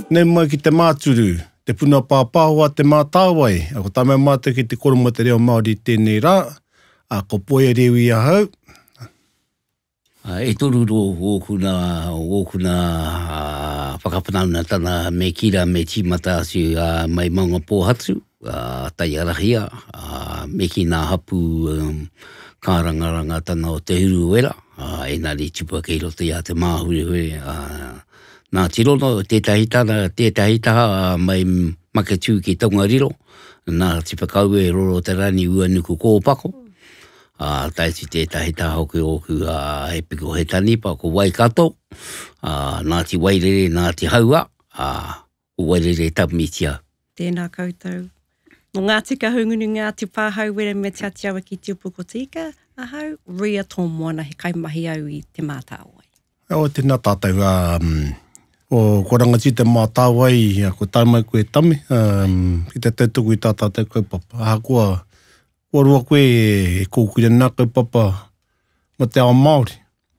Nei mai ki te māturu, te puna pāpāhua te mātāwai, a ko tāmai mātou ki te koroma te reo Māori tēnei rā, a ko poe rewi a hau. E toru ro wōkuna whakapanana tana me kira me tīmata si mai maunga pōhatu, tai arahia, me ki nā hapu kārangaranga tana o te huru wera, enari tupua kei roto ia te māhure nā tirono, tētahi taha mai maketū ki Tongariro, nā tipakau e roro te rani ua nuku kōpako. Taisi tētahi taha hoku he piko he tanipa, ko Waikato, nā ti wairere, nā ti haua, ko wairere tapmitia. Tēnā koutou. No ngā tika hungunu ngā te pāhau wera me te atiawa ki te upuko tika, ahau, ria tō moana he kaimahi au I te mātāwai. O tēnā tātou, o korangati te mātāwai, ko tāmai koe tame, ki te tautuku I tā tātou kaupapa. Kua rua koe e kōkuria nā kaupapa mo te ao Māori.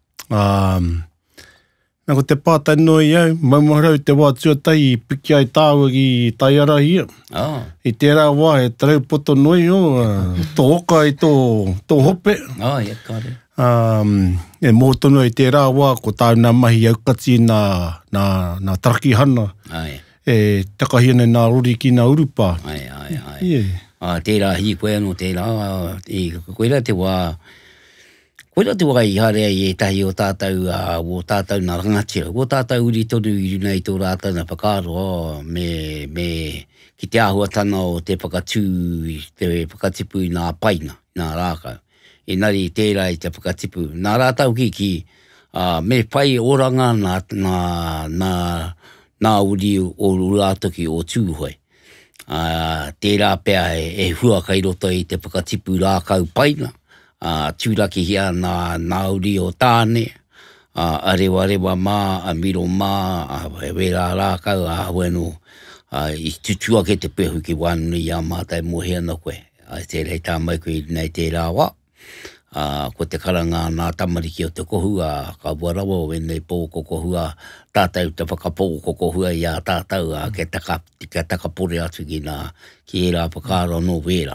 Nā ko te pātai noi au, maumarau te wā tuatai I piki ai tāua ki tai arahia. I tērā wā e tarau poto noi tō oka I tō hope. Ia kāre. E mōtono I tērā wā ko tāu nā mahi aukati nā tarakihana. E takahiana nā rori ki nā urupa. Tērā hi koe anō tērā, koera te wā I harea I tahi o tātou nā rangatira. O tātou uri tonu I runa I tō rātou nā whakaro, me ki te āhua tana o te whakatū, te whakatipu I nā paina, nā rākau. Nari tērā I te whakatipu. Nā rātou ki, me whai oranga nā uri o rātoki o tūhoi. Tērā pēa e hua kai roto I te whakatipu rākau paina, tūraki hia nā uri o tāne, arewa mā, a miro mā, e wera rākau, a weno, I tutua ke te pehu ki wānu I a mātai mohea na koe. Tērā I tā mai koe nei tērā wā. Ko te karanga nā tamariki o te kohua, ka warawa o wenei pō ko kohua, tātou te whakapō ko kohua I a tātou, ke takapore atu ki e rā whakaro no wera.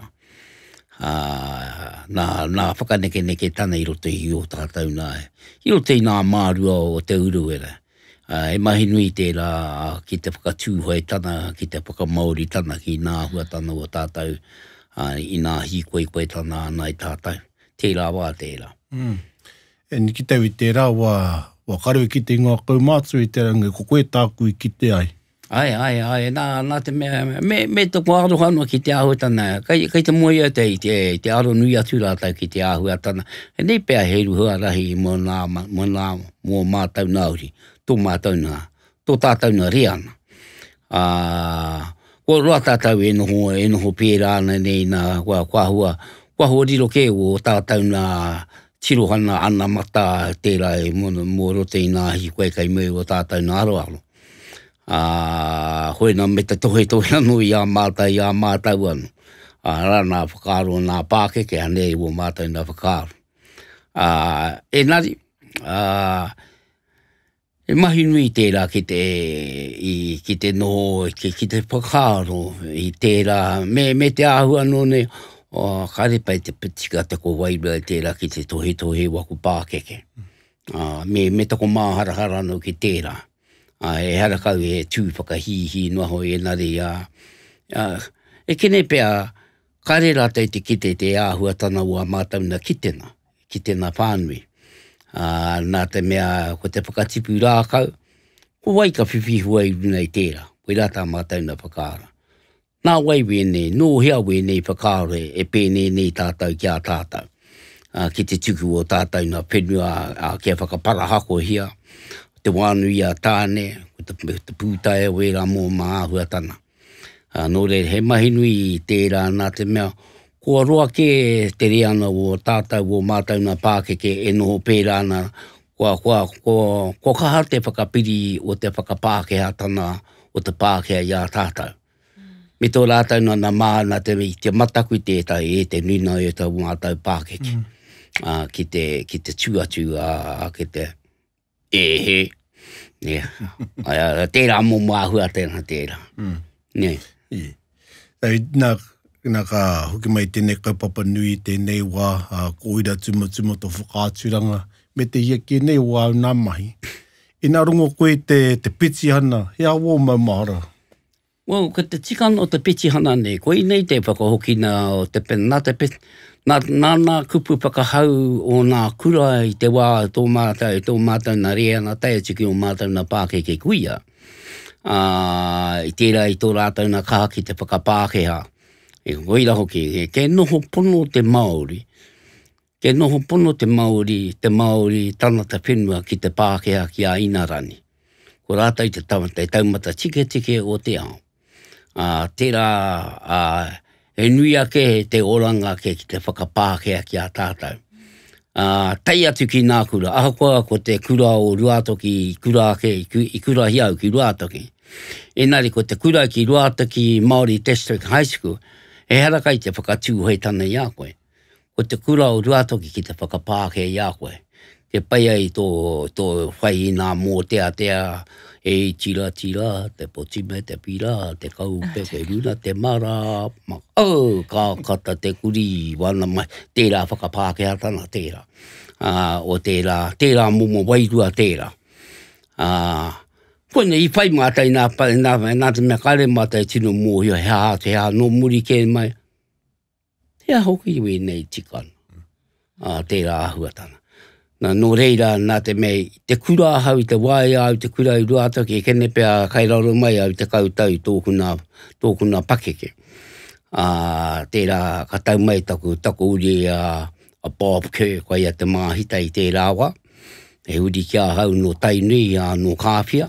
Nā whakaneke tana I roto I o tātou nā. I roto I nā mārua o te uruwera. E mahi nui tērā ki te whakatūhoi tana, ki te whakamaori tana, ki nā hua tana o tātou, I nā hikoe tana ana I tātou. Tērā wā tērā. E ni ki tau I tērā wā karewe ki te ngā kaumātu I tērā ngai, ko koe tāku I ki te ai. Ai, nā te me toko arohano ki te āhua tana. Kai te moia te aro nui atu rātau ki te āhua tana. E nei pēa he ruhua rahi mō mātau nāuri, tō mātau nā, tō tātau nā reana. Ko roa tātau e noho pērā nei nā kua hua riro ke o tātau nā tirohana ana mata tērā e mō rote I nā hi koe kai mei o tātau nā aroaro. Hoi nā meta tohe anu I a mātau anu. Rana whakaro nā pākeke anei o mātau nā whakaro. Nari, e mahi nui tērā ki te no, ki te whakaro I tērā, me te āhua no ne, kare pai te pitika te ko wairua tērā ki te tohe waku pākeke. Me tako māharahara no ki tērā. E harakau e tū whakahihi noa hoi nari. E kene pēa, kare rātai te kite te āhua tana ua mātauna kitena whānui. Nā te mea ko te whakatipu rākau, ko waika whiwhihua I runa I tērā, koe rātā mātauna whakara. Nā wai wēnei, nō hea wēnei whakare e pēnei nei tātou ki a tātou. Ki te tuku o tātou nā whenua kia whakaparahako hia, te wānui a tāne, te pūtae wera mō māhua tana. Nō re, he mahi nui I tērā nā te mea, kua roa ke te reana o tātou o mātauna pākeke e noho pērāna, kua kaha te whakapiri o te whakapākea tana o te pākea I a tātou. Me tō rātau nā māna te mataku tētai e te nuna e tau mātau pākeke. Ki te tuatu, ki te ehe, Yeah. Tērā mō māhua tēnā tērā. Yeah. Tau nā ka hoki mai tēnei kaupapa nui tēnei wā koira tumo tō whakāturanga me te ia ki nei wā nā mahi. I nā rungo koe te Petihana, hea wō mau mahara? Well, ko te tikana o te Petihana nei, koe nei te whakahoki nā o te pena, nā kupu whakahau o nā kura i te wā tō mātou nā rea nā taia tiki o mātou nā pākeke kuia. I tērā i tō rātou nā kaha ki te whakapākehā. E koira hoki, ke noho pono te Māori. Ke noho pono te Māori tanata whenua ki te Pākehā ki a Inarani. Ko rātou te taumata tike o te ao. Tērā e nui ake te oranga ke ki te whakapākehā ki a tātou. Tai atu ki nā kura. Ahakoa ko te kura o Ruatoki i kura hiau ki Ruatoki. Engari ko te kura ki Ruatoki Māori District High School. E harakai te whakatū hei tana i a koe. Ko te kura o Ruatoki ki te whakapāke i a koe. Ke pai ai tō whai nā mō tea, e tira, te potime, te pira, te kaupe, te runa, te mara, ka kata te kuri, wana mai, tērā whakapāke a tana tērā. O tērā momo wairua tērā. Koine i whai mātai nā te mea kare mātai tino mōhio he hā no muri ke mai. Hea hoki iwi nei tikana. Tērā ahuatana. Nō reira nā te mei, te kura hau i te wai au, te kura i Ruatoki, e kene pia kairaro mai au te kautau tōkuna pakeke. Tērā ka tau mai taku uri a Bob Kerr, koe ia te māhita i tērā wā. E uri kia hau no tainui no kāwhia.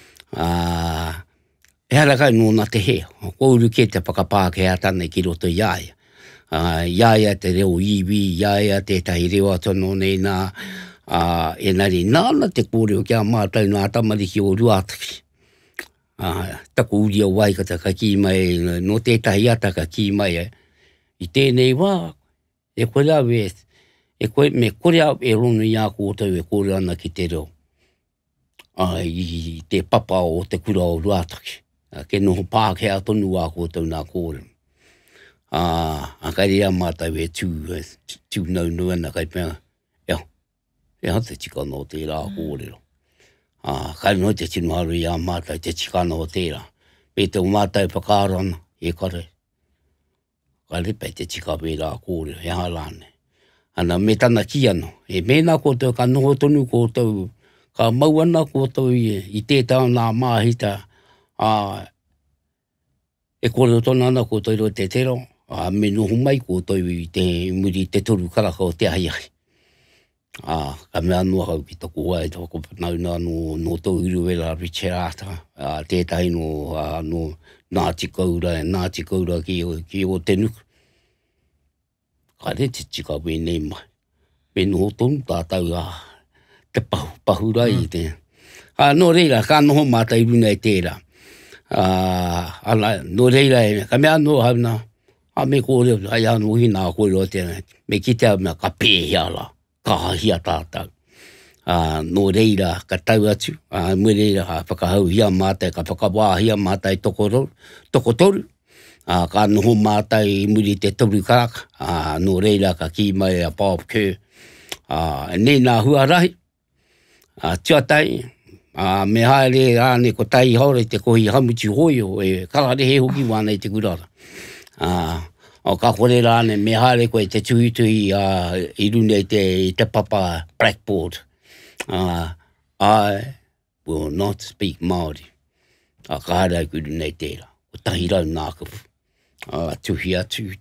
E harakai nō nā te he, ko uru ke te whakapāke a tana ki roto iaia. Iaia te reo iwi, iaia te tahi reo atono nei nā, nari nāna te kōrero kia mātou nā tamariki o Ruatoki. Taku uri o waikata ka ki mai, no tētahi ata ka ki mai. I tēnei wā, e kore au me kore au e rono i a kōtau e kore ana ki te reo. I te papa o te kura o Ruatoki. Ke noho pāke a tonu a kōtau nā kōrero. Kai rea mātou e tū nau ana kai pēr. E hata tikana o tērā kōrero. Kai no te tino haru i a mātou te tikana o tērā. Pē te o mātou whakārana, e kare. Kai repai te tika pērā kōrero, e harane. Ana me tana ki ano, e mēnā kōtau, ka noho tonu kōtau, ka mau ana kōtau i tētau nā māhita, e kōrero tona ana kōtau ro te tero, me noho mai kōtau i te muri te toru karaka o te ahiahi. Ka mea noa hau ki taku wai, taku nauna no tau uruwera Richarata, tētahi no Ngāti Kaura ki o te nuku. Ka re te tika we nei mai. Me noho tonu tātau te pahura i te. No reira, ka noho mātai runa i tērā. No reira e, ka mea noa hau nā, me kōreo, ai anu hina a kōreo tēnā. Me ki te au mea ka pēhia la, ka hahia tātau. No reira, ka tau atu, mui reira, whakahau hia mātai, ka whakawā hia mātai tokotoru. Ka noho mātai muri te toru karaka, no reira ka ki mai a Bob Kerr. Nei nā huarahi, tuatai, me haere ane ko tai haore te kohi hamuti hoio, e kararehe hoki wana i te kurara. O ka kore rāne, me haere koe te tuhi i rune i te papa blackboard. I will not speak Māori. Ka haere ku rune i tērā, o tahi rau nā kupu. Tuhi atu.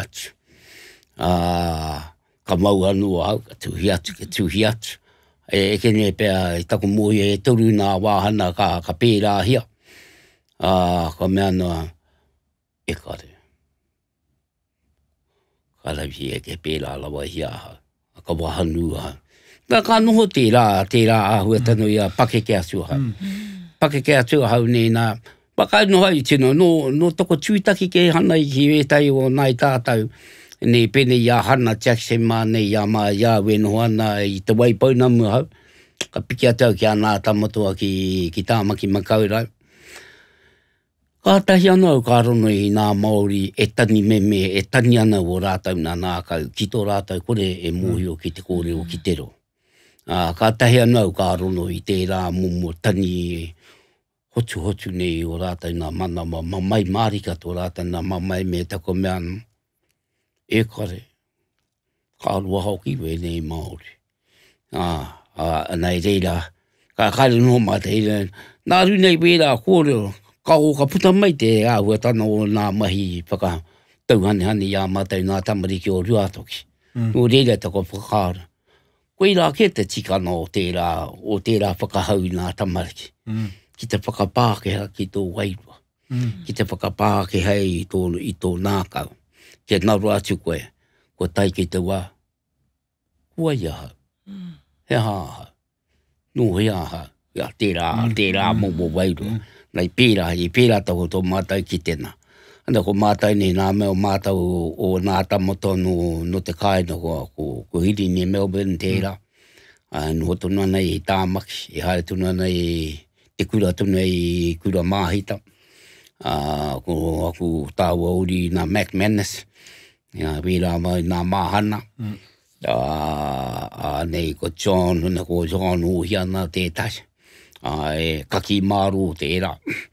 Ka mau anua au, tuhi atu. E kene pēr, taku mōi e toru nā wāhana ka pērā hia. Ka mea noa, e kare. Ka rawi e ke pērā lawa hia hau. Ka wahanu hau. Ka noho tērā ahua tano ia pakeke atu hau. Pakeke atu hau nei nā, Pakai no hai tino, no toko tūtaki ke hana i ki wetai o nai tātou. Nei pene ia hana Jackson mā nei ia mā ia weno ana i te waipau namu hau. Ka piki atau ki a Ngā Tamatoa ki Tama ki Makaurai. Ka tahi ana au ka rono i nā Māori e tani me e tani ana o rātau nā kau. Ki tō rātau kore e mōhio ki te kōrero ki te ro. Ka tahi ana au ka rono i tērā momo tani hotu nei o rātau nā mana mamai marika tō rātau nā mamai me tako mea anu. E kare, ka arua hoki we nei Māori. Nei reira, ka kare no mata i nā runei wera kōrero, ka puta mai te āhua tana o nā mahi whaka tauhane i a mātai nā tamariki o ruatoki. No reira tako whakaara. Koe rā ke te tikana o tērā whakahau i nā tamariki. Ki te whakapākehā ki tō wairua. Ki te whakapākehā i tō nākau. Ke naru atu koe, ko tai ki te wā. Kua ia hau. He hāhau. No he hāhau. Ia tērā momo wairua. Nei pērā tau tō mātai ki tēnā. Anda ko mātai nei nā mea o mātau o Ngā Tamatoa no te kāina ko hiri ni Melbourne tērā. No tōna nei i tāmaki, i haere tōna nei te kura tōna i kura māhita. Ko aku tāua uri nā Mac Manus, wera mai nā māhana. Nei ko John o hiana tētai. E kaki māru tērā.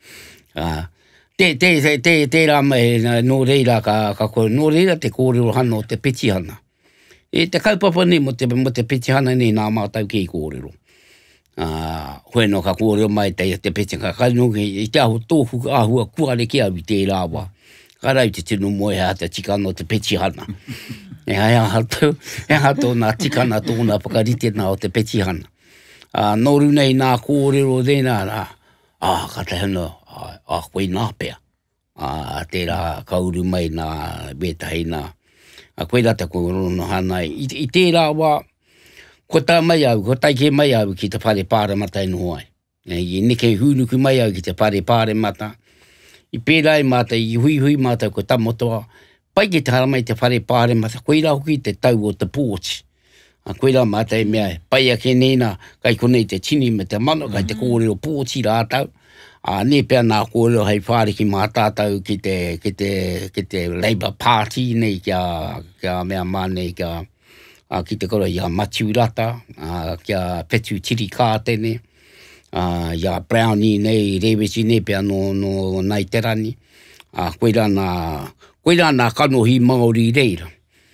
Tērā mai no reira ka koe, no reira te kōrero hana o te Petihana. E te kaupapa ni mo te Petihana ni nā mātau ki kōrero. Hoi no ka kōrero mai te Petihana. Ka nungi i te ahu tōhu ahua kuare ki au i tērā wā. Ka rau te tino moe hea te tikana o te Petihana. E hato nā tikana tōna pakarite nā o te Petihana. Noru nei nā kōrero dēnā rā, ka te hana, koe nā pēr. Tērā kauru mai nā bētahi nā. Koe rata ko rono hana. I tērā wā, ko tā mai au, ko tai ke mai au ki te whare pāremata ino ai. I neke hunuku mai au ki te whare pāremata. I pērai mata, i hui mata ko Tamatoa. Pai ki te hara mai te whare pāremata, koe rā hoki te tau o te pōchi. Koe rā mata e mea, pai a ke nēnā, kai konei te tini me te mano, kai te kōrero pōchi rātau. Nē pēr nā kōrero hei whāre ki mā tātau ki te Labour Party nei kia mea mānei ki te kora ia Maturata, kia Petu Tiri Kātene, ia Brownie nei, Rewesi nei pēr no Nai Terani. Koe rā nā kanohi Māori reira.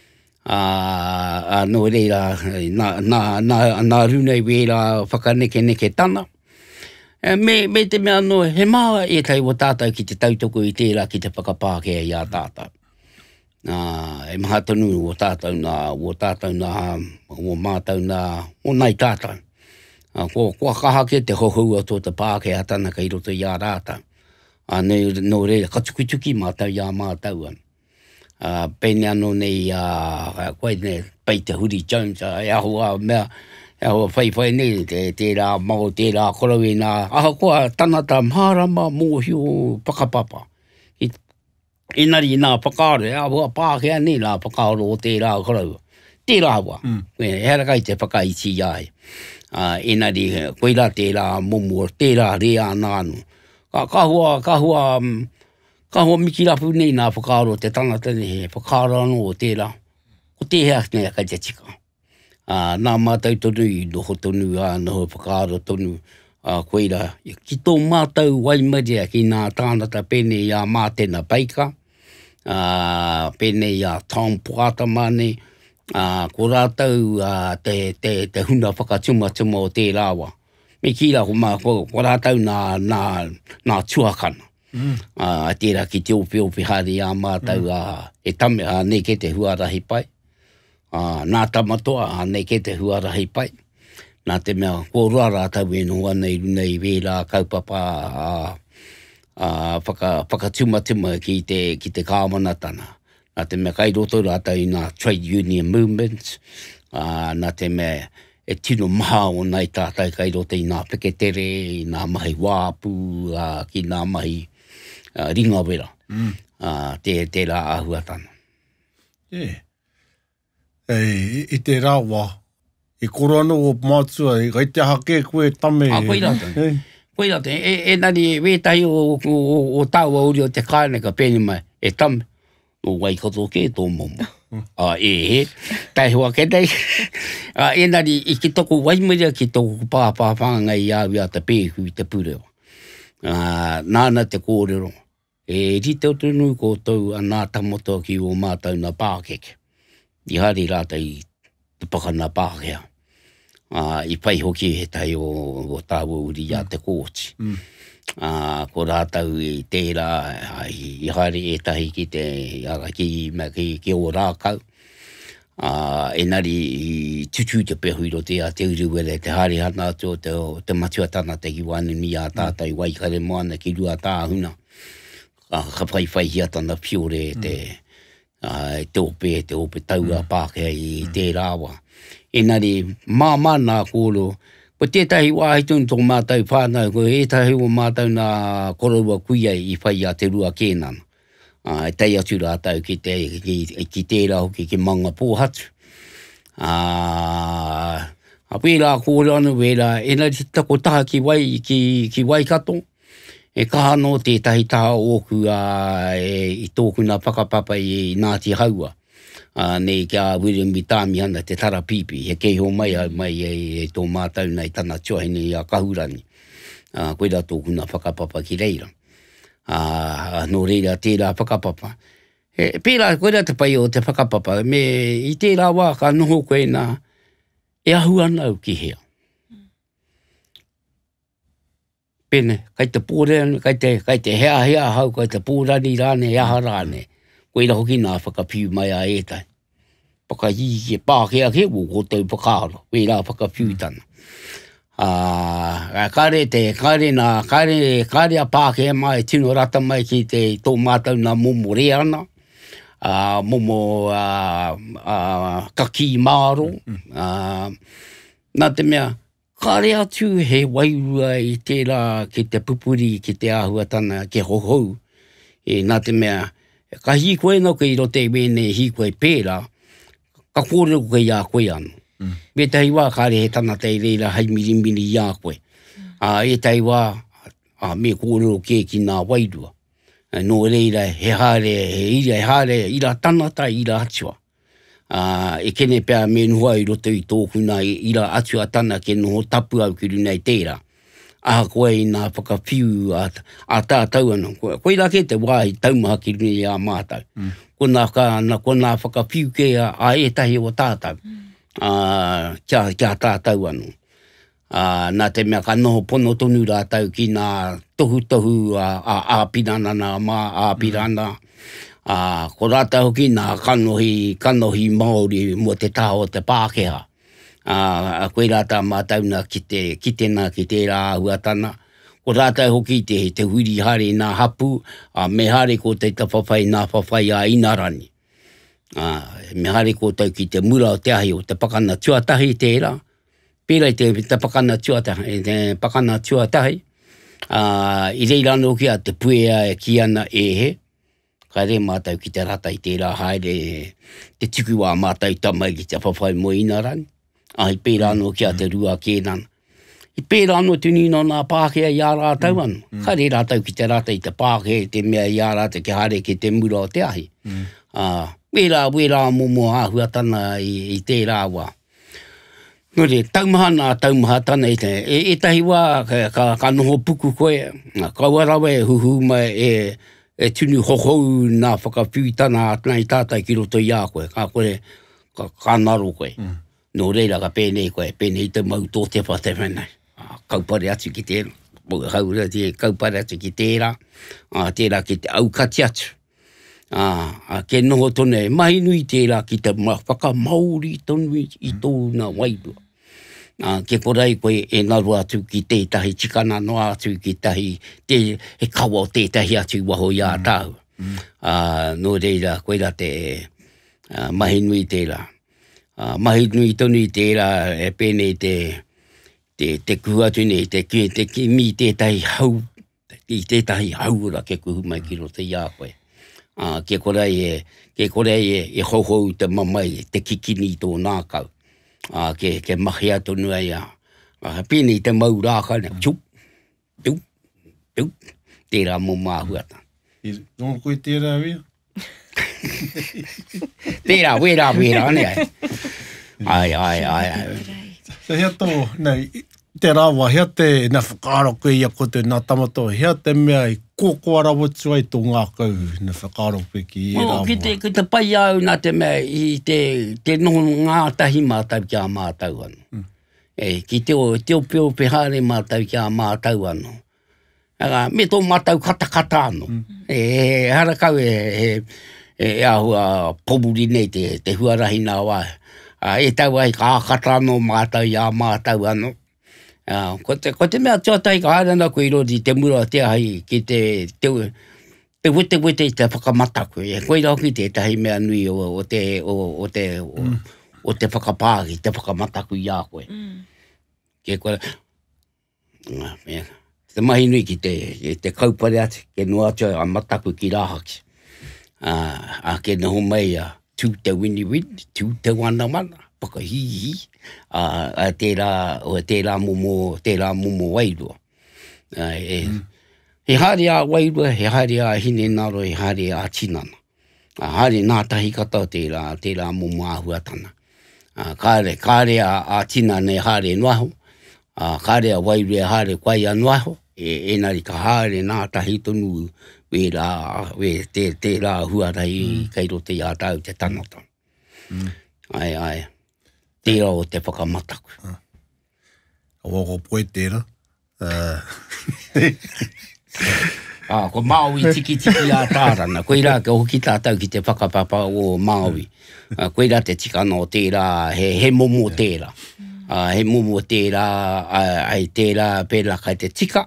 No reira, nā runei wera whakaneke tana. Me te mea no, he maa e tai o tātou ki te tautoko i tērā ki te whakapākea i a tātou. E maha tonu o tātou nā, o mātou nā, o nei tātou. Kua kaha ke te hohua tō te pākea tana ka i roto i a rātou. No reira, katukutuki mātou i a mātou an. Pēne anō nei koe nei pai te Huri Jones e ahua mea e ahua whai nei tērā mau tērā korau e nā aha koa tanata mārama mōhio pakapapa inari nā pakaro e ahua pākea nei nā pakaro o tērā korau tērā hua hera kai te whakaiti ai inari koe rā tērā momo tērā rea nānu ka hoa miki rapu nei nā whakaaro te tangata nei, whakaaro anō o tērā. Ko te hea nei a kai te tika. Nā mātou tonu i noho tonu, noho whakaaro tonu, koe rā. Ki tō mātou waimaria ki nā tānata pēne i a mātena paika, pēne i a tāmpuata mane, ko rātou te huna whakatuma o tērā wā. Me ki rā ko rātou nā tuakana. Tērā ki te ope hari a mātou e tame nei ke te huarahi pai. Ngā Tamatoa nei ke te huarahi pai. Nā te mea ko roa rātau e noa nei wera kaupapa whakatuma ki te kāwanatana. Nā te mea kai roto rātau i nā trade union movements. Nā te mea e tino maha o nei tātai kai roto i nā peketere, i nā mahi wāpu, ki nā mahi ringa wera. Tērā ahuatana. I te rāua, koro anō o mātua, gai te hake koe tame. Koe rata. Koe rata, nani wētahi o tāu auri o te kāne ka pēni mai, tame, o wai kato ke tō momo. Tai hoa ke tei. Nani, i ki toko waimaria ki toko pāpāpānga i awi a te pēhu i te pureo. Nāna te kōrero. Rite o tunu ko tau a Ngā Tamatoa ki o mātau na pākeke. I hari rata i te pakana pākea. I pai hoki he tai o tāu uri a te kōti. Ko rātau i tērā, i hari e tahi ki te ki o rākau. Nari i tutu te pehuiro te a te uruwere, te hari hana ato te matuatana te kiwanu ni a tātai waikare moana ki rua tāhuna. Ka whaiwhai hiatana piore te ope taua Pākehā i tērā wa. Nari māmana kōro, ko tētahi wāhi tunu tō mātau whānau, ko ētahi o mātau nā kororua kuia i whai a te rua kēnana. Tei atu rātau ki tērā hoki ki manga pōhatu. Wērā kōre anu wērā, nari tako taha ki wai kato. Kaha no tētahi taha oku i tōku nā whakapapa i Ngāti Haua. Nei kia wirimi tāmi ana te tara pipi. He kei ho mai tō mātau nei tana tiohine i a kahurani. Koe rā tōku nā whakapapa ki reira. No reira tērā whakapapa. Pērā koe rā te pai o te whakapapa. I tērā wā ka noho koe nā e ahu anau ki hea. Pene, kai te pōreni, kai te hea hau, kai te pōrani rāne, e aha rāne. Koe rā hoki nā whakapiu mai a ētai. Paka i ke Pākehā ke wo ko tau pakaro. Koe rā whakapiu tana. Kare a Pākehā mai, tino rata mai ki te tō mātau nā momo reana. Momo kaki māro. Nā te mea, kare atu he wairua i tērā ki te pupuri, ki te āhuatana, ke hohou. Nā te mea, ka hi koe no ke i rote wēne hi koe pērā, ka kōrero koe ia koe anu. Me tahi wā kare he tana tei reira hai mirimiri ia koe. E tahi wā, me kōrero ke ki nā wairua. No reira he hare, ira tanata, ira atua. E kene pēr me nuha i roto i tōku nā ira atua tana ke noho tapu au ki runei tērā. Aha koe i nā whakapiu a tātau anu. Koe rā ke te wā i taumaha ki runei a mātau. Ko nā whakapiu ke a etahi o tātau. Kia tātau anu. Nā te mea ka noho pono tonu rātau ki nā tohu a pirana nā mā a pirana. Ko rata hoki nā kanohi Māori mo te taho te Pākehā. Koe rata mātau nā ki tērā ahuatana. Ko rata hoki te huri hare nā hapu, me hare ko te whawhai nā whawhai a Inarani. Me hare ko tau ki te mura o te ahi o te pakana tuatahi tērā. Pērai te pakana tuatahi. I reira anō ki a te puea e ki ana he. Ka re mātau ki te rata i tērā haere te tuku wā mātau tamai ki te whawhai mo Inarani. I pērā anō ki a te rua kēnana. I pērā anō tunino nā Pākehā i a rātau anu. Ka re rātau ki te rata i te Pākehā te mea i a rātau ki hare ki te mura o te ahi. Wērā momo āhuatana i tērā wā. Nore, taumaha tana e tahi wā ka noho puku koe. Kauarawe huhu mai e tunu hohou nā whakapiu tana atnai tātai ki roto i a koe. Ka naro koe. No reira ka pēnei koe. Pēnei te mau tō te whate whenei. Kaupare atu ki tērā. Haura te kaupare atu ki tērā. Tērā ki te aukati atu. Ke noho tone, mahi nui tērā ki te whakamauri tonu i tōna wairua. Ke korai koe e naru atu ki tētahi tikana no atu ki tahi he kawa o tētahi atu waho i a tāu. No reira, koe rā te mahi nui tērā. Mahi nui tonu i tērā e pēnei te kuatu nei, te mi tētahi hau, i tētahi haura ke kuhu mai ki roto i a koe. Ke korai e hohou te mamai, te kikini tō nākau. ke mahi atu nui pini te mau rāka, chup, tērā mō māhuata. Nō koe tērā wea? Tērā, wera, ne ai. So hea tō, te rāwa, hea te nā whakaaro koe ia ko te Ngā Tamatoa, hea te mea i kōkua rawatu ai tō ngā kau nā whakaaro koe ki e rāwa. Ki te pai au nā te mea i te noho ngā tahi mātau ki a mātau anu. Ki te o peo pehare mātau ki a mātau anu. Me tō mātau kata anu. Hara kau ahua poburi nei te huarahi nā wai. E tau ai ka kata no mātau i a mātau anu. Ko te mea tuatai ka harana koe i rori te mura te hai ki te wete i te whakamataku. Koe rau ki te tahi mea nui o te whakapāki, te whakamataku i a koe. Ke koe, te mahi nui ki te kaupare ati, ke noa tua a mataku ki rāhaki. Ke noho mai tū te wini, tū te wana, whakahihi, tērā momo wairua. He haere a wairua, he haere a hine naro, he haere a tinana. Haere nā tahi kata tērā momo ahuatana. Kāre a tinana e haere noaho, kāre a wairua e haere kwai a noaho, enari ka haere nā tahi tonu tērā huarai kai rote i a tau te tanata. Ai. Tērā o te whakamataku. Ko poe tērā. Ko Māori tiki a tārana. Koe rā ke hoki tātau ki te whakapapa o Māori. Koe rā te tika no tērā, he momo tērā. He momo tērā, ai tērā pēra kai te tika.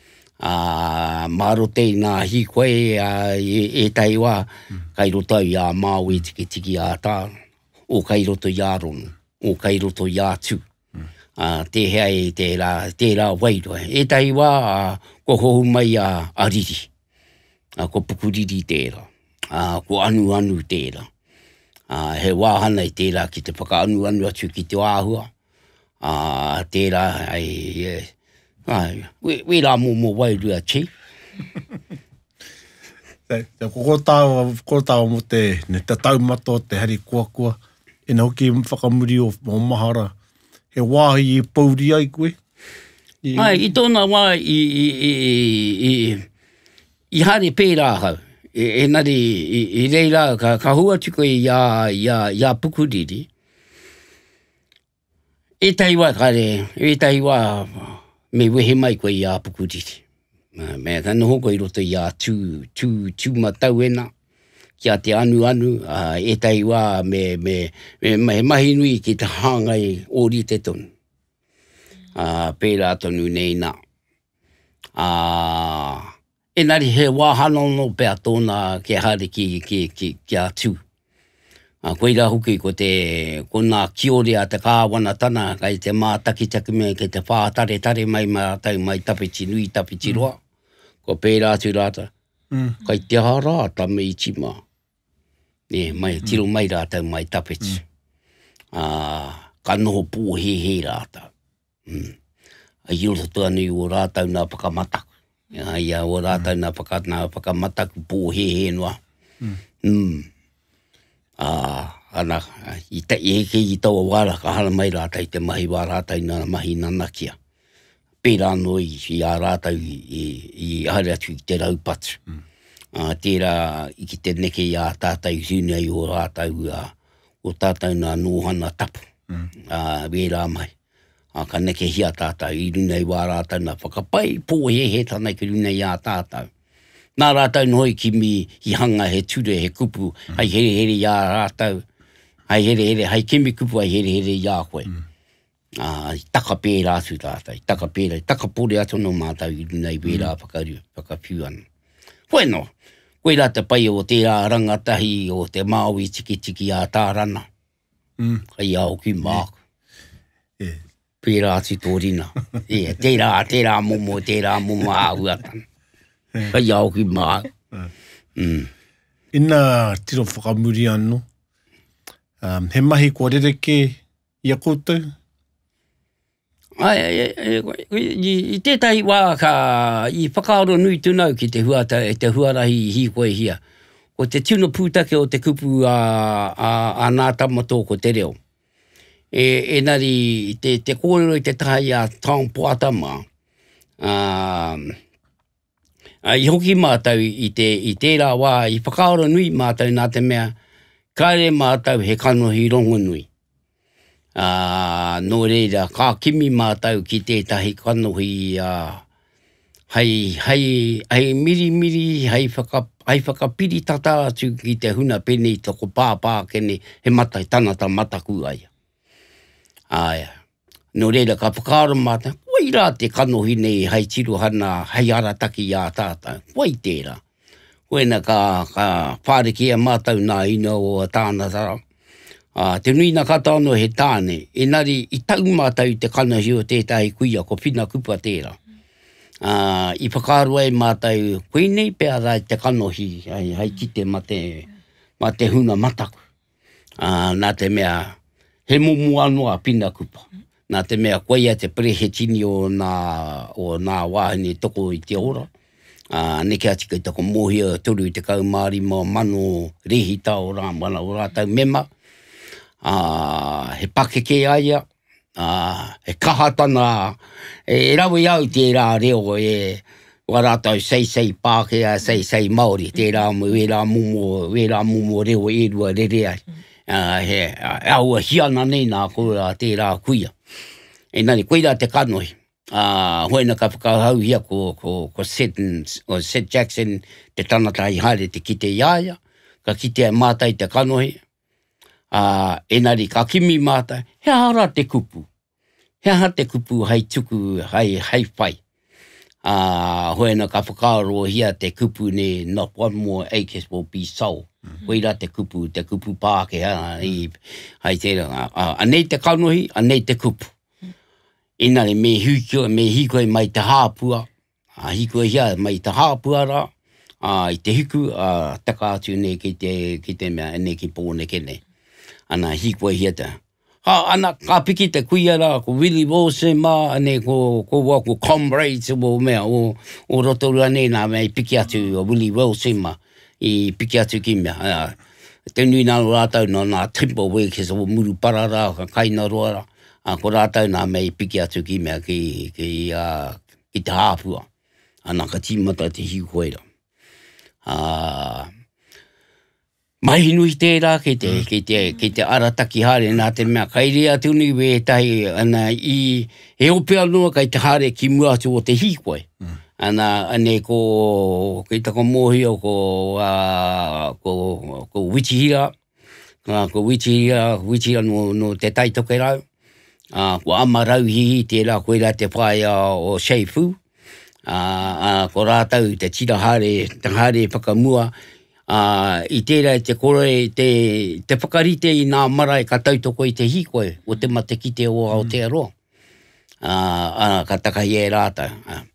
Maro te nā hi koe e taiwa, kai roto i a Māori tiki a tārana. O kai roto i a rono, o kai roto i a tū. Te hea tērā wairua. E taiwa, ko hohu mai a riri. Ko pukuriri tērā. Ko anu tērā. He wāhana i tērā ki te whaka anu atu ki te āhua. Tērā we rā mō wairua chief. Ko tāua mo te taumatoa, te hari kuakua. E nā hoki whakamuri o mahara. He wāhi e pauri ai koe? I tōna wā i hare pērā hau. E nari i reira ka hua tuko i a pukuriri. E taiwa me wehe mai koe i a pukuriri. Mea ka noho koe i roto i a tū matau ena. Kia te anu, e taiwa me mahi nui ki te hāngai ori te tonu. Pērā tonu nei nā. Enari he wāhano no pēr tōna ke hare ki a tū. Koe rā huki ko nā kiore a te kāwana tana, kai te mātaki taku mea ke te whātare mai tau mai tapiti nui tapiti roa. Ko pērā tū rāta. Kai te hara Tame Iti mā. Mai tiro mai rātau mai tapiti. Ka noho pō he rātau. I roto tuanui o rātau nā whakamataku. Ia o rātau nā whakamataku pō he noa. Ana, i eke i taua wāra ka hala mai rātau te mahi wā rātau nā mahi nanakia. Pērā noi i a rātau i hare atu i te raupatu. Tērā i ki te neke i a tātou hūnei o rātau o tātou nā nōhana tapu. Wērā mai. Ka neke hia tātou i runei wā rātau nā whakapai pō he tānei ki runei a tātou. Nā rātau noi ki mi i hanga he ture he kupu, hai here i a rātau, hai here, hai kimi kupu hai here i a koe. I taka pērā atu rātau, i taka pōre atu no mātau i runei wērā whakapiu anu. Bueno, koe rā te pai o tērā rangatahi o te Māori tiki a tārana. Kai au ki māku. Pērā atu tō rina. Tērā momo ahuatana. Kai au ki māku. Ina tiro whakamuri anu. He mahi kua rereke ia koutou? I tētahi wā i whakaaro nui tunau ki te huarahi hi koe hia. Ko te tuna pūtake o te kupu a Ngā Tamatoa ko te reo. Enari te kōrero i te tahi a Tame Iti. I hoki mātau i tērā wā i whakaaro nui mātau nā te mea kaere mātau he kanohi rongo nui. Nō reira, ka kimi mātau ki tētahi kanohi hei miri, hei whakapiri tata atu ki te huna pene i toko pāpā kene he matai tanata mataku aia. Nō reira, ka whakaaro mātau, koi rā te kanohi nei hei tirohana, hei arataki a tātou, koi tērā. Koena ka whārekia mātau nā ina o tāna tara. Te nui na katano he tāne, enari i tau mātau te kanohi o tētahi kuia ko whina kupa tērā. I whakaroa e mātau, koe nei pēr rai te kanohi, hei kite ma te huna mataku. Nā te mea, he mumu anua pina kupa. Nā te mea koea te prehetini o nā wāhine toko i te ora. Neke ati kai toko mohia turu i te kau Māori mo mano rehi tau rā mana o rātau mema. He pakeke aia, he kahatana, e rawi au tērā reo warātau sei Pākehā, sei Māori, tērā wera mumo reo e rua rerea. He aua hiana nei nā kora tērā kuia. Nani, koe rā te kanohi. Hoena ka whakahau hia ko Seth Jackson, te tanata i haere te kite iaia, ka kite mātai te kanohi. Enari ka kimi mātai, he hara te kupu. He hara te kupu hei tuku, hei whai. Hoena ka whakaaro hia te kupu ne not one more acres will be sold. Koira te kupu Pākehā, hei tērā. Anei te kanohi, anei te kupu. Enari me hikoe mai te hāpua. Hikoe hia mai te hāpua rā. I te hiku, taka atu ne ki te mea, ne ki pōne kene. Ana hikoe hia te. Ana ka piki te kuia rā, ko Willie Wilson mā, ane ko comrades o mea, o rotoru ane nā mea i piki atu o Willie Wilson mā, i piki atu ki mea. Te nui nā rātau nā temple workers o muru para rā, ka kaina roa rā, ko rātau nā mea i piki atu ki mea ki te hāpua. Ana ka tīmata te hikoe rā. Mai nui tērā ki te arataki hare nā te mea kairea tuni we tahi ana i he opea noa kai te hare ki mua atu o te hikoe. Ana ane ki tako mōhio ko Witihira, ko Witihira no te taitoke rau. Ko amarau hihi tērā koe rā te whae o Sheifu. Ko rātau te tira hare whakamua. I tērā te kore, te whakarite i nā marae ka tautoko i te hikoe o te mate kite o Aotearoa. Ka takahi e rātau.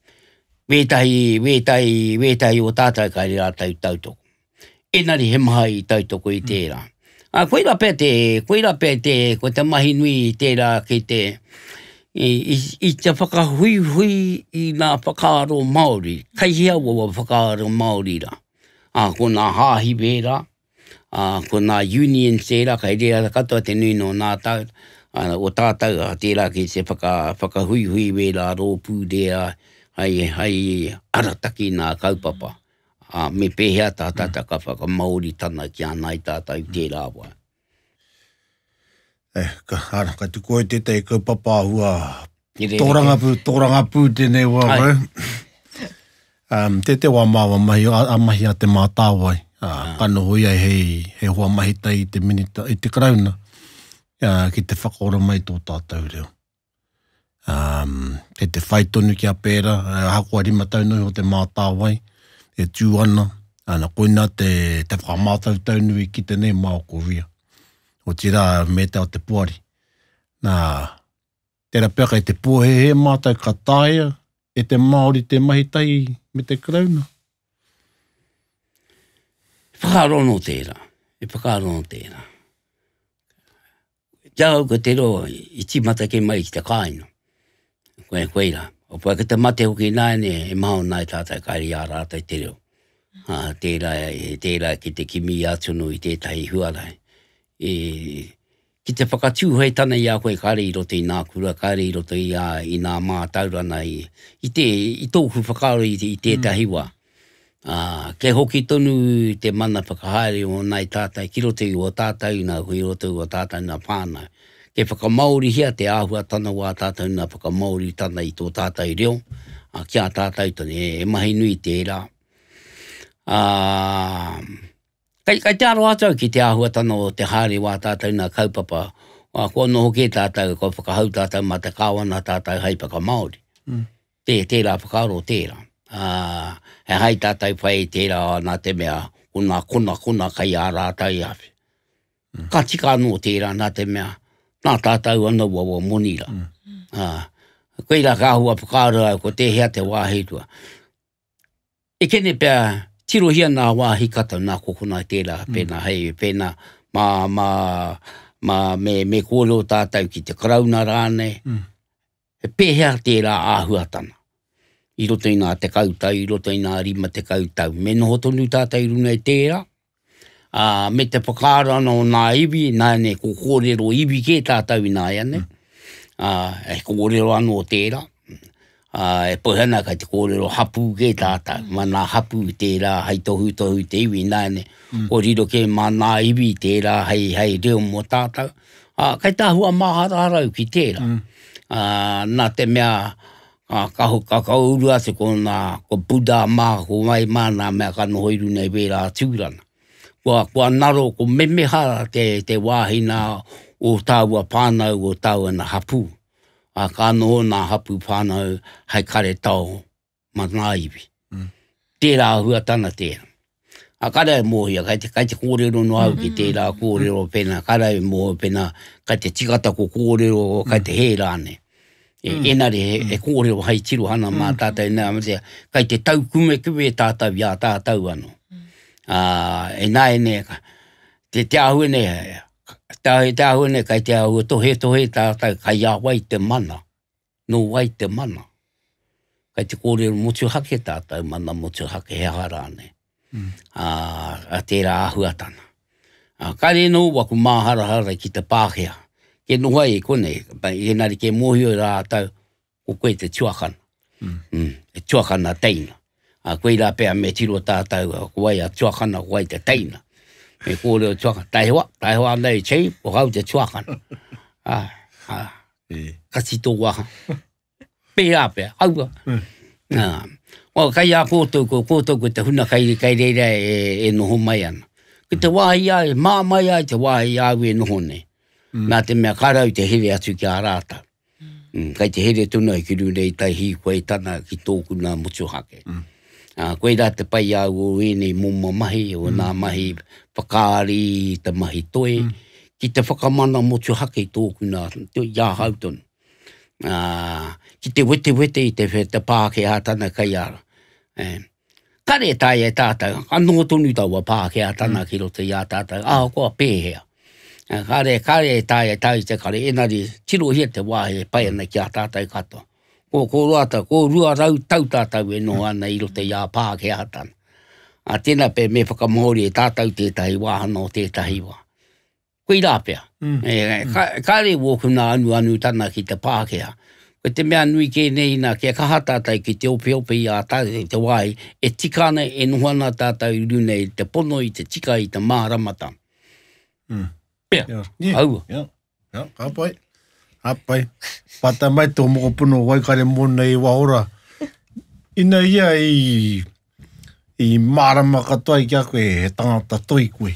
Wētahi o tātai ka re rātau tautoko. Enari he maha i tautoko i tērā. Koe pē te, ko te mahi nui i tērā ki te, i te whakahui i nā whakaaro Māori. Kai hea wa whakaaro Māori rā. Ko nā hāhi wērā, ko nā union tērā, kai rea katoa te nui no nā tau, o tātau tērā ki se whakahui wērā rōpū rea, hei arataki nā kaupapa. Me pēhea tātata ka whakamaori tana ki anai tātau tērā wā. Ka tuko e tētai kaupapa hua tōrangapū tēnei wā. Te wā māwa mahi a te mātāwai. Kano hui ai hei hoa mahi tai i te minita, i te karauna. Ki te whakaora mai tō tātou reo. Kei te whaitonu ki a pēra, hakua rima taunui o te mātāwai. E tū ana, koina te whakamātau taunui ki te nei māoko ria. O tira me te o te puari. Tera pēra kei te pōhehe mātou ka tāia, e te Māori te mahi tai me te karauna. Whakarono tērā. Jau ko te ro, I timata ke mai ki te kāino. Koe la. O pua ke te mate hoki nāne, e maho nai tātai kairi a rātai te reo. Tērā ki te kimi atunu I tētahi huarai. Ki te whakatū hei tana I a koe kare I roto I nā kura, kare I roto I nā mātaurana I tōku whakaro I tētahi wā. Ke hoki tonu te mana whakahaere o nai tātai, ki roto I o tātai nā, hui roto I o tātai nā whānau. Ke whakamauri hia te āhua tana wā tātai nā whakamauri tana I tō tātai reo, kia tātai tone, mahi nui tērā. Kai te aro atau ki te āhua tana o te haere wā tātai nā kaupapa, ko noho ke tātai, ko whakahau tātai ma te kāwana tātai hei whakamauri. Tērā whakaro tērā. He hai tātai whai tērā nā te mea, kuna kai ā rātai awhi. Ka tika anō tērā nā te mea, nā tātou ana wawa monira. Koe la kāhua whakaro au, ko te hea te wāheitua. E kene pia, tirohia nā wāhi kata nā kokona tērā, pēnā hei, pēnā me kōrero tātou ki te karauna rāne, e pēhea tērā āhuatana. I roto I nā te kautau, I roto I nā rima te kautau. Me noho tonu tātou runa I tērā, me te whakaaro ana o nā iwi, nāne ko kōrero iwi ke tātou I nā iane, e kōrero ana o tērā, e pohana kai te kōrero hapu ke tātou, ma nā hapu tērā, hei tohu te iwi, nāne, o riro ke ma nā iwi tērā, hei reo mo tātou, kai tā hua mahararau ki tērā, nā te mea, ka kaurua se ko Buddha mā, ko mai mana mea ka nohoiru nei wera tūrana. Kua naro, ko memehara te wāhina o tāua pānau o tāua na hapu. Ka noho nā hapu pānau hei kare tau ma ngā iwi. Tērā hua tana tērā. Kare mōhia, kai te kōrero no au ki tērā kōrero pena, kare mōhia pena, kai te tikata ko kōrero, kai te hērāne. Enare e kōrero hei tirohana mā tātou nā, kai te tau kume kume tātou ia tātou ano. E nāi ne, te ahune, kai te ahua tohe tātou, kai ia wai te mana, no wai te mana. Kai te kōrero motu hake tātou, mana motu hake he harane. Tērā ahuatana. Kare no waku māharahara ki te pāhea. Ke noha e kone, e nari ke mohio rā tau, ko koe te tuakana. E tuakana teina. Koe rā pēr me tiro tātou, koe a tuakana, koe te teina. Me kōreo tuakana, taihoa nei chei, o hau te tuakana. Kasi tō waha. Pēr, haua. Kai a kōtou ko te huna kai reira e noho mai ana. Ki te wāhi ai, mā mai ai te wāhi au e noho nei. Nā te mea karau te here atu ki a rāta. Kai te here tuna ki rurei tai hi koe tana ki tōku nā motu hake. Koe rā te pai au o ene mōma mahi, o nā mahi whakaari, te mahi toe, ki te whakamana motu hake tōku nā ia hautonu. Ki te wete I te pāke a tana kai ara. Kare tai e tātou, anō tonu tau a pāke a tana ki roto I a tātou, koa pēhea. Kare tai e te kare, enari tiro hia te wāhe pai ana ki a tātou katoa. Ko rua rau tau tātou e no ana I roto I a pāke a tana. Tēnā pe me whakamori e tātou tētahi wāhana o tētahi wā. Koe rā pēr. Kare wōku nā anu tana ki te pākea. Ko te mea nui ke nei nā kia kaha tātai ki te ope I a tātai te wāi, e tikana e nuhana tātou I runei te pono I te tika I te māramata. Pea, aua. Hapai. Pata mai tō moko puno waikare mōna I wahora. Ina ia I mārama katoa I kia koe, he tangata toi koe.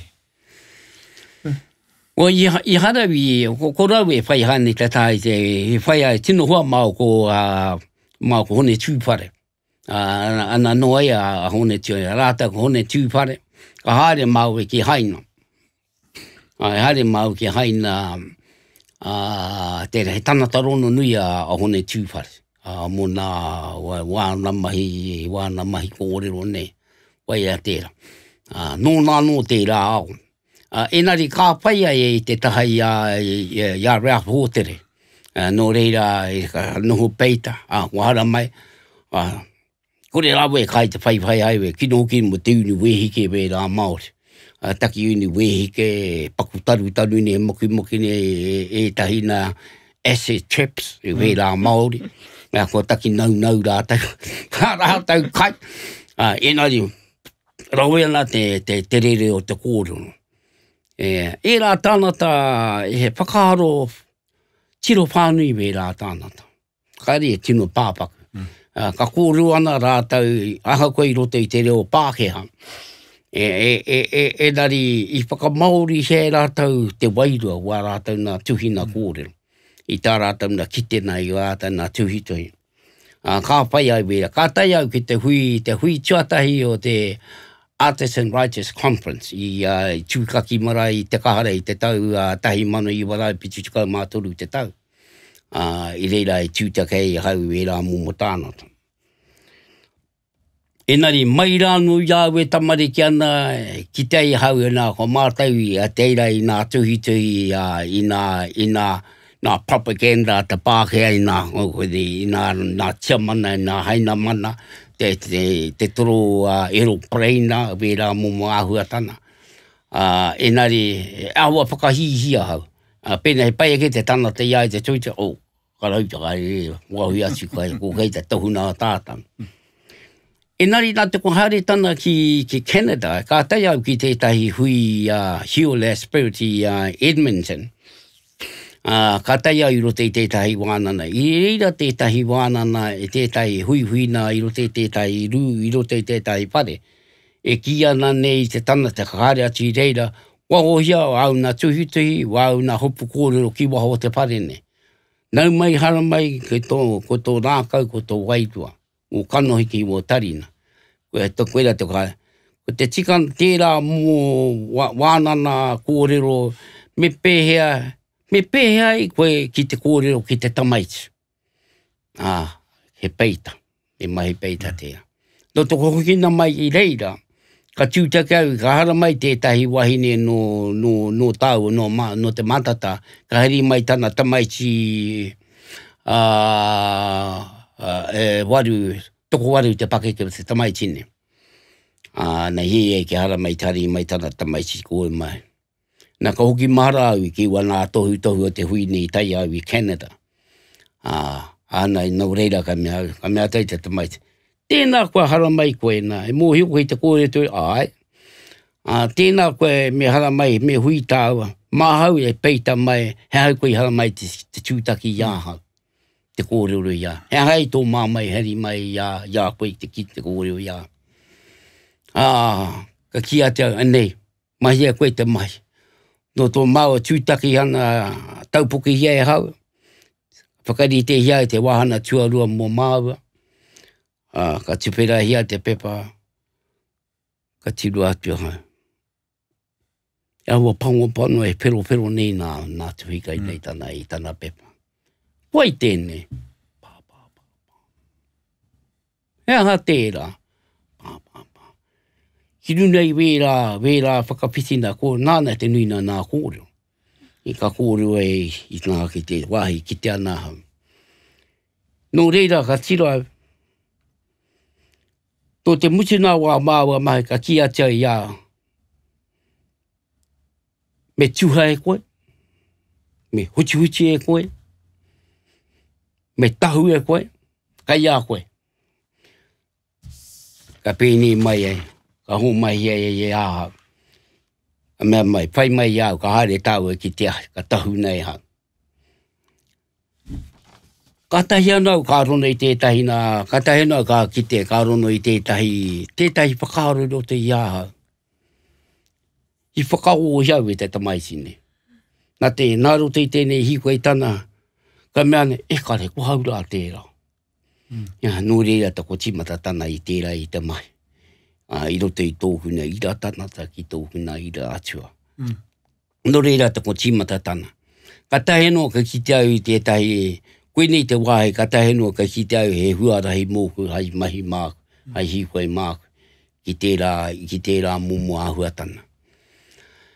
I harawi, ko rau e whai hane te tai te, whai ai tino hua mau ko hone tūpare. Ana noa a hone tūpare, rāta ko hone tūpare, ka haere mau e ki haina. Haere mau ki haina, tere he tanata rono nui a hone tūpare. Mō nā wāna mahi kōrero ne, wai a tērā. Nō nā no tērā au. Enari ka paia e te taha ia rea hōtere. No reira e ka noho peita, wahara mai. Kore rawe kai te whai aiwe, kino hoki mo te uni wehike we rā Māori. Taki uni wehike, paku taru ne moki ne e tahina acid trips e we rā Māori. Ko taki nau rātau, rātau kai. Enari, rawe ana te rere o te kōrero. E rā tānata, e he whakaharo tiro whānui we rā tānata. Kaere e tino pāpaku. Ka kōrero ana rātau, aha koe I roto I te reo Pākehā. Nari, I whakamaori he rātau te wairua, wā rātau nā tuhina kōrero. I tā rātau nā kitena I rātau nā tuhitohi. Ka whai ai wera, ka tai au ki te hui tuatahi o te Artisan Writers Conference I tūkaki marae I te kahara I te tau tahi mano I warai pitu tukau mātoru te tau. I reira I tūtakei hau e rā momo tānata. Enari, mai rānu iawe tamari ki ana ki tei hau e nā ko mātau I teira I nā tuhituhi I nā propaganda te Pākehā I nā tia mana, I nā haina mana, te toro ero preina we rā momo āhuatana. Enari, awa whakahihia hau. Pēnā he pai ke te tana te iai te tuita, karauta kai, wahui atu kai, ko kei te tohuna tātang. Enari, nā te kohare tana ki Canada, ka tai au ki tētahi hui Heal Prosperity Edmonton. Ka tai au I roto I tētahi wānana. I reira tētahi wānana e tētahi huihuina I roto I tētahi rū, I roto I tētahi pare. E ki ana nei te tana te kakare atu I reira, wahohia au nā tuhituhi, au nā hopu kōrero ki waho te pare ne. Nau mai hara mai ko tō rākau, ko tō waitua, o kanohiki o tarina. Koe te kai. Ko te tika tērā mō wānana kōrero, me pēhea I koe ki te kōrero ki te Tama Iti. He peita, he mahi peita tēra. No toko hokina mai I reira, ka tūtake au, ka hara mai tētahi wahine no tau, no te matata, ka heri mai tana Tama Iti toko waru te pake ke te Tama Iti ne. Na hie ke hara mai tari mai tana Tama Iti koe mai. Nā ka hoki mahara au ki wana tohu o te hui ni tai au I Canada. Ana I nau reira ka mea tai te Tama Iti. Tēnā koe hara mai koe nā, e mō hiu koe te kōre tui, tēnā koe me hara mai, me hui tāua, mahau e peita mai, he hau koe hara mai te tūtaki iāhau, te kōrero iā. He hai tō māmai, heri mai iā koe te ki te kōrero iā. Ka kia te au, nei, mahi e koe te mahi. No tō māua tūtaki hana taupuki hia e hau, whakari te hia e te wahana tuarua mō māua, ka tupera hia te pepa, ka tiru atu hau. Awa pango e pero nei nā tuhikai nei tana I tana pepa. Wai tēnei. Hea tērā. Hiru nei wērā whakapitina ko nāna te nuina nā kōrero. I ka kōrero I ngā ki te wahi ki te ana hau. Nō reira ka tiro au. Tō te mutina wā māua mai ka kia tia iā. Me tuha e koe. Me huti e koe. Me tahu e koe. Ka ia koe. Ka pēni mai e. Ka hō mai e āhau. A mea mai, whai mai iau, ka haere tāua ki te ahi, ka tahu nei hau. Ka tahi anau ka rono I tētahi nā, ka tahi anau ka kite ka rono I tētahi whakaaro ro te iāhau. I whakao hiau e te Tama Iti ne. Nā te nāro te tēnei hiko I tana, ka mea ne, kare, ko haura tērā. Nō reira tako timata tana I tērā I te mai. I roto I tōhuna ira tanata ki tōhuna ira atua. Nō reira tako timata tana. Ka tahe no ka kite au I tētahi, koe nei te wahe, ka tahe no ka kite au he huarahi mōku, hai mahi māku, hai hikoi māku, ki tērā momo āhuatana.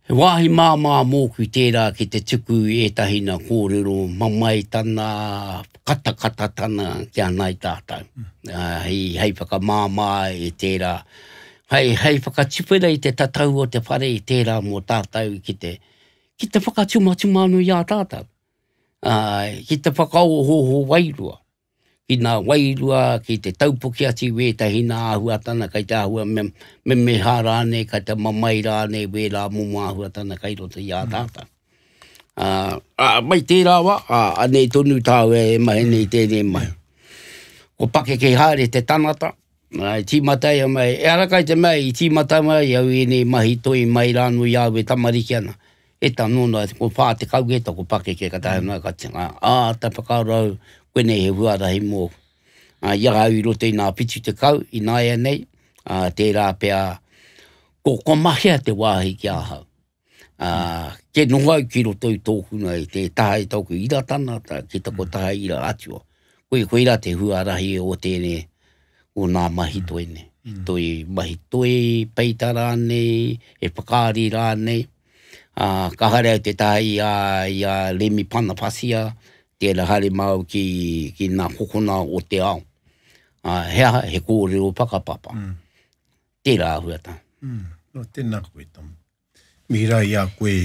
He wāhi māmā mōku tērā ki te tuku tahina kōrero mamai tana kata tana kia nai tātou. Hei whakamāmā tērā. Hei whakatipura i te tatau o te whare i tērā mō tātou ki te whakatumanu i a tātou. Ki te whakaohoho wairua. Ki nā wairua, ki te taupuki ati tahina āhua tana, kai te āhua me rāne, kai te mamai rāne, rā mumu āhua tana, kai roto i a tātou. Mai tērā wa, anei tonu tāu mai, nei tēnei mai. Ko pake kei haere te tanata, tīmatai mai, arakai te mai, tīmatai mai, au nei mahi toi mai rānu i awe tamariki ana. E tā nōna, ko pā te kaugeta, ko pake kei katahana, ka tinga, ta whakarau, koenei he huarahi mō. Ia au i roto i nā pitu te kau, i nāia nei, tērā pēr, ko mahia te wāhi ki ahau. Ke nohau ki roto i tōku nei, te taha i tōku ira tana, ki tako taha ira atua. Koe ira te huarahi o tēne, o nā mahi toi ne. Toi mahi toi, peita rānei, e whakaari rānei. Ka hare te taha i a lemi pana pasia, tēra hare mau ki nā hokona o te ao. Hea he kōrero pakapapa. Tērā huata. No, tēnā koe tamu. Mira i a koe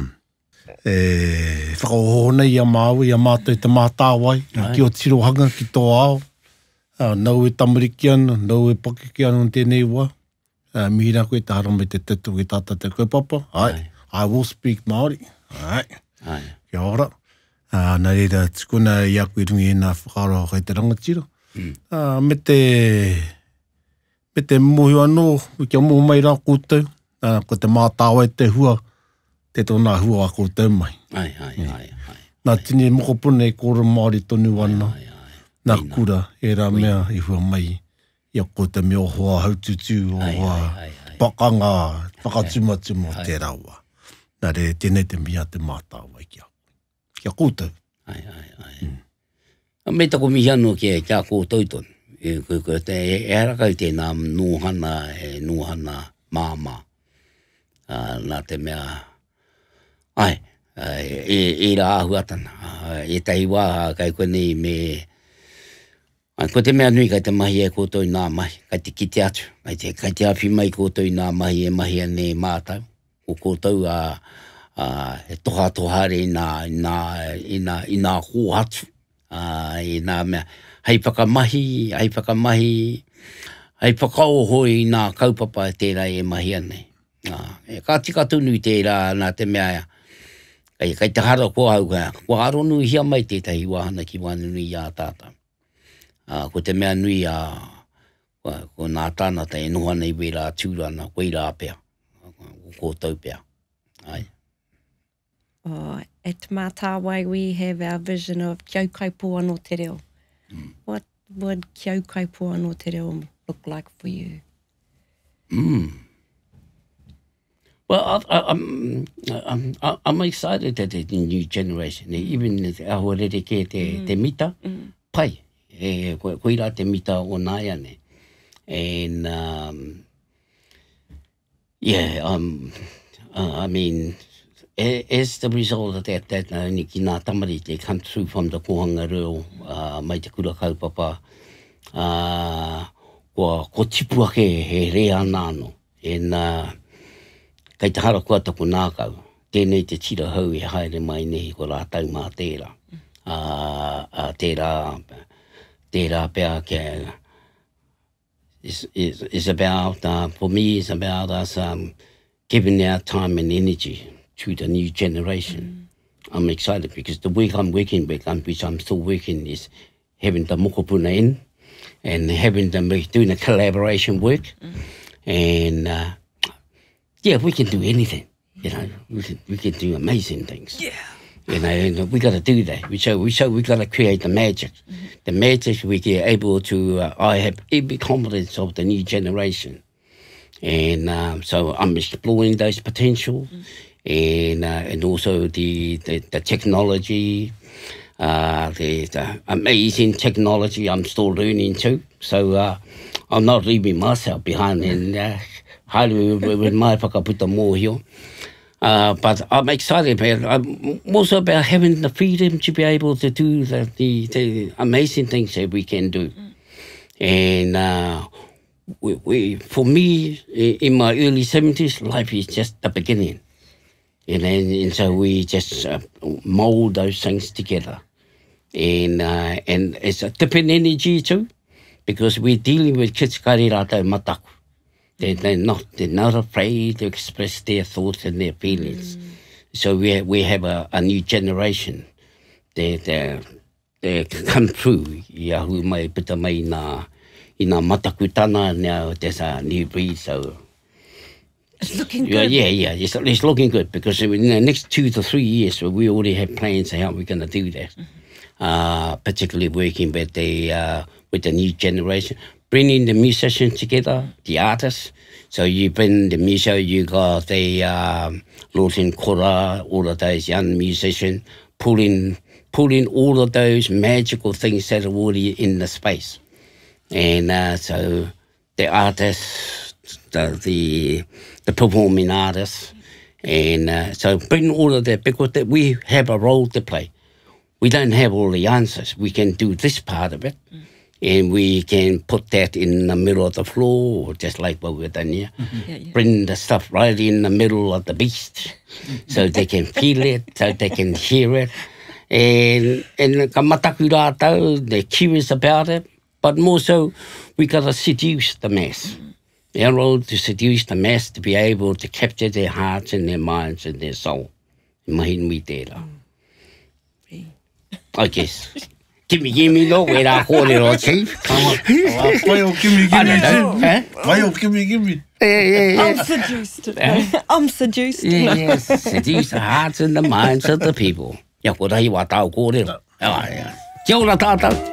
whakaohona i a māu, i a mātou te mātāwai, ki o tirohanga ki tō ao. Nau e tamariki ana, nau e pakeke ana tēnei wā. Mira koe te haramai te tetu ki tāta te kaupapa. I will speak Māori. Kia ora. Nā reira, tikuna i aku i rungi e nā whakaroa kai te rangatira. Me te mohi anō, kia mohu mai rā koutou, ko te mātāwai te hua, te tōna hua a koutou mai. Nā tini mokopuna e kōra Māori tonu ana, nā kura e rā mea i hua mai, i a koutou me o hoa haututu, o hoa pakanga, whakatumatumo te rawa. Nā re, tēnei te mia te mātāwai kia. Kia koutou. Me tako mihi anō kia koutou tonu. E harakau tēnā nōhana māma. Nā te mea, e rā ahuatana. E tahi wā kai koe nei me, ko te mea nui kai te mahi e koutou i nā mahi. Kai te kite atu. Kai te awhi mai koutou i nā mahi e mahi ane mātau. Ko koutou e tohare i nā hō atu. I nā mea, hei whakamahi, hei whakaoho i nā kaupapa e tērā e mahi ane. Ka tika tunu i tērā nā te mea, kai te hara ko au ka, ko haro nui hia mai tētahi wahana ki wānunui i a tāta. Ko te mea nui ko nā tānata e noha nei wera tūrana, koe rā pēr. Ko tau pēr. At Mātāwai, we have our vision of Kiau Kaipua no Te Reo. What would Kiau Kaipua no Te Reo look like for you? Well, I'm excited that the new generation, even ahua rereke te mita, pai, koe rā te mita o nāia ne. And, I mean, as the result of that ni ki nā tamari te come through from the kohanga reo, mai te kura kaupapa, ko tipuake he rea nāno. And, kei te hara kua taku nākau, tēnei te tira hau e haere mai nei ko rātau mā tērā. Tērā pēr ke, is about, for me, is about us giving our time and energy to the new generation. I'm excited because the work I'm working with, which I'm still working, is having the mokopuna in and having them doing a collaboration work. And we can do anything. You know, we can do amazing things. Yeah. You know, and we got to do that. We got to create the magic. The magic we get able to. I have every confidence of the new generation, and so I'm exploring those potential, and also the technology, the amazing technology I'm still learning too. So I'm not leaving myself behind, and highly with my whakaputa mōhio. But I'm excited about it. I'm also about having the freedom to be able to do the amazing things that we can do. And for me, in my early 70s, life is just the beginning. And so we just mold those things together. And it's a different energy too, because we're dealing with kids kari rātou mataku. They're not afraid to express their thoughts and their feelings. So we have a new generation. They come through. Ia hui mai pita mai I nā matakutana. Now there's a new breed. So it's looking good. Yeah. It's looking good, because in the next 2 to 3 years, we already have plans how we're going to do that. Particularly working with the new generation. Bringing the musicians together, the artists. So you bring the music, you got the Lawton Kora, all of those young musicians, pulling all of those magical things that are already in the space. And so the artists, the performing artists, and so bring all of that, because we have a role to play. We don't have all the answers. We can do this part of it. And we can put that in the middle of the floor, just like what we've done here. Bring the stuff right in the middle of the beast, so they can feel it, so they can hear it. And ka mataku rātou, they're curious about it. But more so, we got to seduce the mass. Our role to seduce the mass, to be able to capture their hearts and their minds and their soul. Mahi nui tērā. I guess. Gimme, no, where I kōrero, chief. Why oh, gimme. Why oh, gimme. I'm seduced today. I'm seduced. Yes, seduce the hearts and the minds of the people. Ia ko rahi wa tau kōrero. Kia ora tātou.